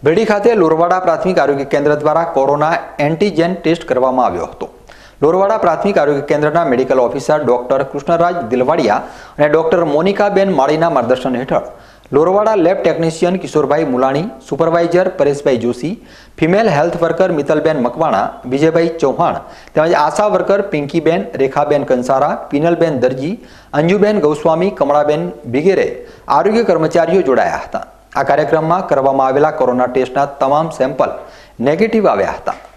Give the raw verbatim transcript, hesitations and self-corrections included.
ભેડી ખાતે લોરવાડા પ્રાથમિક આરોગ્ય કેન્દ્ર દ્વારા કોરોના એન્ટીજેન ટેસ્ટ કરવામાં આવ્યો હતો। લોરવાડા પ્રાથમિક આરોગ્ય કેન્દ્રના medical officer doctor Krishnaraj Dilwadiya અને ડોક્ટર મોનિકાબેન માળીના માર્ગદર્શન હેઠળ Lorwada lab technician Kishorbhai Mulani, supervisor Pareshbhai Joshi, female health worker Mittalben Makwana, Vijaybhai Chauhan તેમજ આશા વર્કર પિંકીબેન, રેખાબેન કંસારા, પિનલબેન દરજી, અંજુબેન ગૌસ્વામી, કમળાબેન વગેરે આરોગ્ય કર્મચારીઓ જોડાયા હતા। આ કાર્યક્રમમાં કરવામાં આવેલા કોરોના ટેસ્ટના તમામ સેમ્પલ નેગેટિવ આવ્યા હતા।